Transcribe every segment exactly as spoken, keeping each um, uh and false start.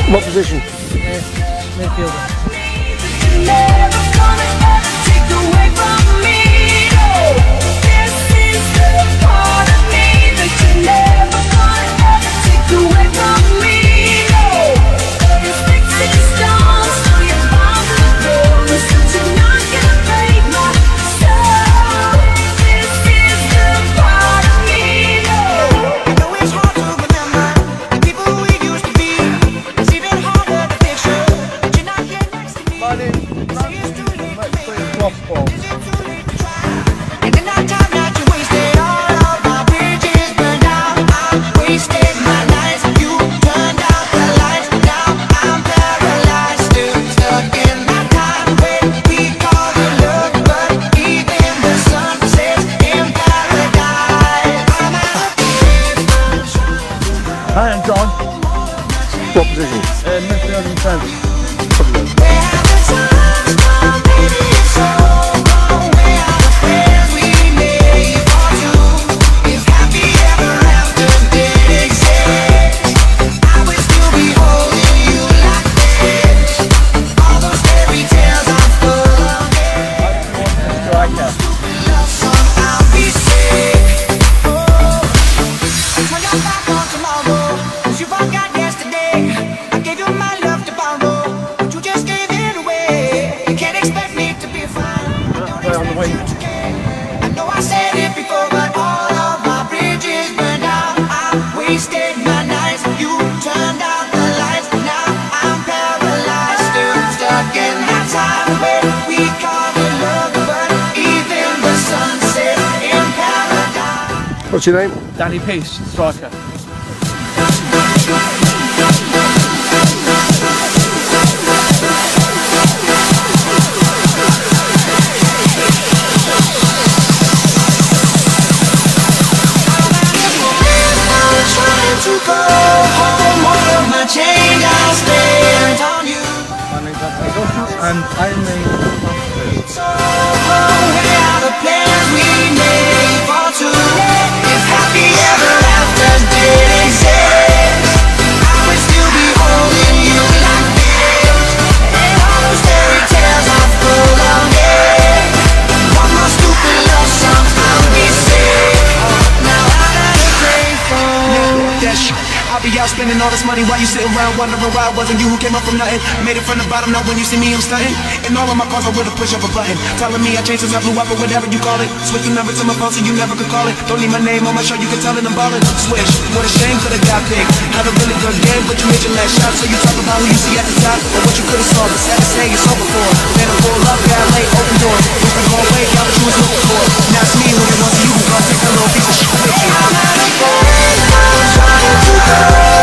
What position? Uh, midfielder. Hi, I'm John. What position? Uh, midfield and defence. On the wing. I know I said it before, but all of my bridges burned out. I wasted my nights, you turned out the lights. Now I'm paralyzed, still stuck in that time when we called it love, but even the sun sets in paradise. What's your name? Danny Peace, striker. To go home, all of my change I'll spend on you. My name's Anthony Goldsmith and I'm the So where are the plans we made for two? If happy ever after did exist, I would still be holding you like this. And all those fairy tales are full of it. One more stupid love song, I'll be sick. Now I gotta pray for I'll be out spending all this money while you sitting around wondering why it wasn't you who came up from nothing. Made it from the bottom, now when you see me I'm stunting. In all of my cars I would've push up a button, telling me I changed since I blew up or whatever you call it. Switch the number to my phone so you never could call it. Don't need my name on my show, you can tell it I'm ballin'. Switch, what a shame could've got picked. Had a really good game but you hit your last shot. So you talk about who you see at the top or what you could've saw. But sad to say it's over for. Then I pull up, got late, open doors. We can go away, got what you was looking for. Now it's me who you want so you can go take a little piece of shit with you. I'm at a place I'm trying to go.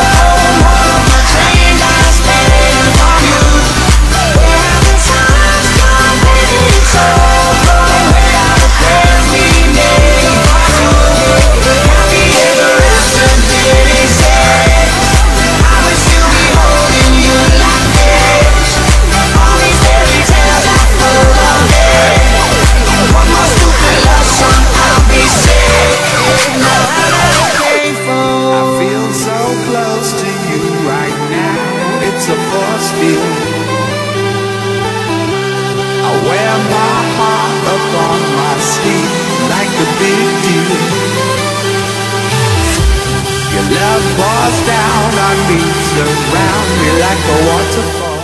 I wear my heart up on my sleeve like a big deal. Your love pours down on me, surround me like a waterfall.